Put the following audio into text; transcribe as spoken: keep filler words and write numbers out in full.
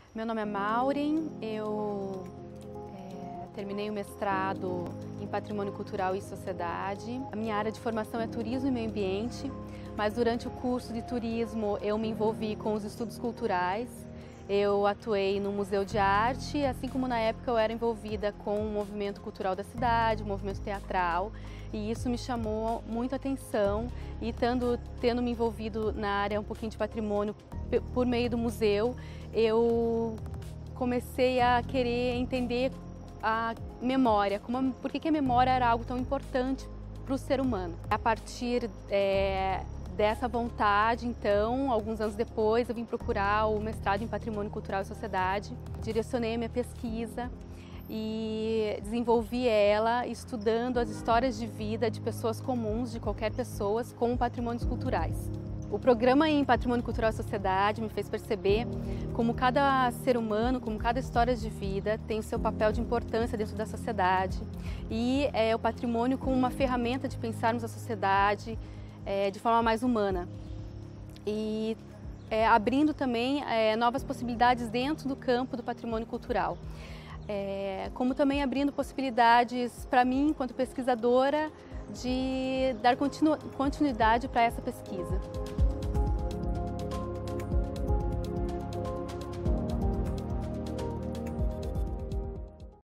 Meu nome é Maureen, eu é, terminei o mestrado em Patrimônio Cultural e Sociedade. A minha área de formação é Turismo e Meio Ambiente, mas durante o curso de Turismo eu me envolvi com os estudos culturais. Eu atuei no Museu de Arte, assim como na época eu era envolvida com o movimento cultural da cidade, o movimento teatral, e isso me chamou muita atenção. E tendo, tendo me envolvido na área um pouquinho de patrimônio por meio do museu, eu comecei a querer entender a memória, como, por que, que a memória era algo tão importante para o ser humano. A partir é, dessa vontade, então, alguns anos depois, eu vim procurar o mestrado em Patrimônio Cultural e Sociedade, direcionei a minha pesquisa e desenvolvi ela estudando as histórias de vida de pessoas comuns, de qualquer pessoa, com patrimônios culturais. O programa em Patrimônio Cultural e Sociedade me fez perceber como cada ser humano, como cada história de vida tem o seu papel de importância dentro da sociedade, e é, o patrimônio como uma ferramenta de pensarmos a sociedade é, de forma mais humana e é, abrindo também é, novas possibilidades dentro do campo do patrimônio cultural. É, como também abrindo possibilidades para mim, enquanto pesquisadora, de dar continu continuidade para essa pesquisa.